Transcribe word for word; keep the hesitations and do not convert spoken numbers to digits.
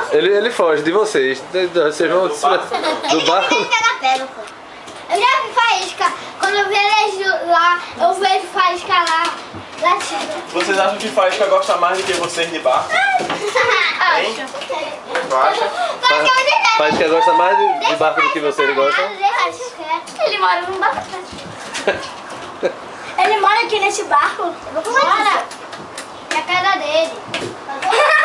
Ele, ele foge de vocês. Vocês vão do barco. Do barco. Eu já vi faísca. Quando eu vejo lá, eu vejo faísca lá. Latindo. Vocês acham que faísca gosta mais do que vocês de barco? Hein? Tu acha? Faísca gosta mais de, de barco do que vocês gostam? Ele mora num barco. Ele mora aqui nesse barco. Bora. É a casa dele.